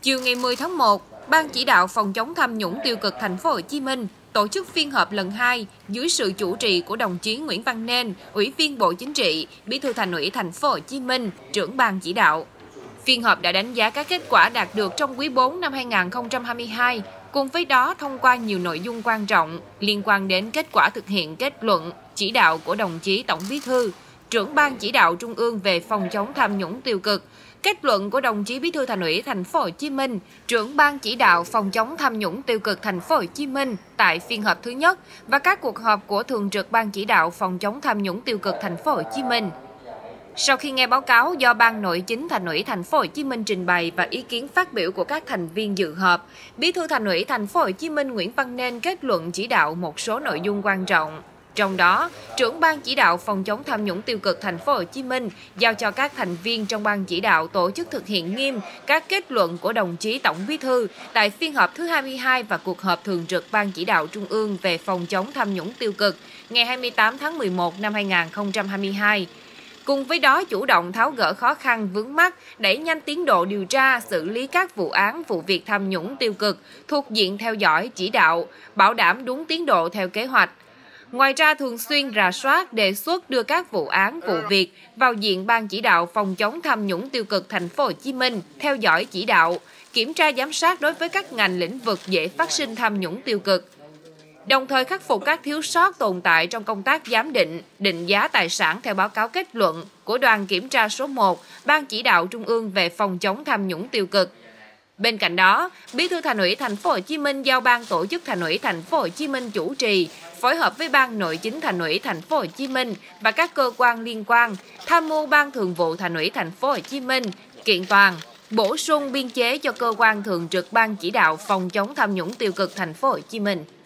Chiều ngày 10 tháng 1, Ban chỉ đạo phòng chống tham nhũng tiêu cực thành phố Hồ Chí Minh tổ chức phiên họp lần 2 dưới sự chủ trì của đồng chí Nguyễn Văn Nên, Ủy viên Bộ Chính trị, Bí thư Thành ủy thành phố Hồ Chí Minh, trưởng ban chỉ đạo. Phiên họp đã đánh giá các kết quả đạt được trong quý 4 năm 2022, cùng với đó thông qua nhiều nội dung quan trọng liên quan đến kết quả thực hiện kết luận, chỉ đạo của đồng chí Tổng Bí thư, trưởng ban chỉ đạo Trung ương về phòng chống tham nhũng tiêu cực, kết luận của đồng chí Bí thư Thành ủy thành phố Hồ Chí Minh, trưởng ban chỉ đạo phòng chống tham nhũng tiêu cực thành phố Hồ Chí Minh tại phiên họp thứ nhất và các cuộc họp của thường trực ban chỉ đạo phòng chống tham nhũng tiêu cực thành phố Hồ Chí Minh. Sau khi nghe báo cáo do Ban Nội chính Thành ủy thành phố Hồ Chí Minh trình bày và ý kiến phát biểu của các thành viên dự họp, Bí thư Thành ủy thành phố Hồ Chí Minh Nguyễn Văn Nên kết luận chỉ đạo một số nội dung quan trọng. Trong đó, trưởng ban chỉ đạo phòng chống tham nhũng tiêu cực thành phố Hồ Chí Minh giao cho các thành viên trong ban chỉ đạo tổ chức thực hiện nghiêm các kết luận của đồng chí Tổng Bí thư tại phiên họp thứ 22 và cuộc họp thường trực ban chỉ đạo Trung ương về phòng chống tham nhũng tiêu cực ngày 28 tháng 11 năm 2022. Cùng với đó, chủ động tháo gỡ khó khăn vướng mắc, đẩy nhanh tiến độ điều tra, xử lý các vụ án, vụ việc tham nhũng tiêu cực thuộc diện theo dõi, chỉ đạo, bảo đảm đúng tiến độ theo kế hoạch. Ngoài ra, thường xuyên rà soát, đề xuất đưa các vụ án, vụ việc vào diện ban chỉ đạo phòng chống tham nhũng tiêu cực thành phố Hồ Chí Minh, theo dõi chỉ đạo, kiểm tra giám sát đối với các ngành lĩnh vực dễ phát sinh tham nhũng tiêu cực. Đồng thời khắc phục các thiếu sót tồn tại trong công tác giám định, định giá tài sản theo báo cáo kết luận của đoàn kiểm tra số 1, Ban chỉ đạo Trung ương về phòng chống tham nhũng tiêu cực. Bên cạnh đó, Bí thư Thành ủy thành phố Hồ Chí Minh giao Ban tổ chức Thành ủy thành phố Hồ Chí Minh chủ trì, phối hợp với Ban Nội chính Thành ủy thành phố Hồ Chí Minh và các cơ quan liên quan tham mưu Ban Thường vụ Thành ủy thành phố Hồ Chí Minh kiện toàn, bổ sung biên chế cho cơ quan thường trực Ban chỉ đạo phòng chống tham nhũng tiêu cực thành phố Hồ Chí Minh.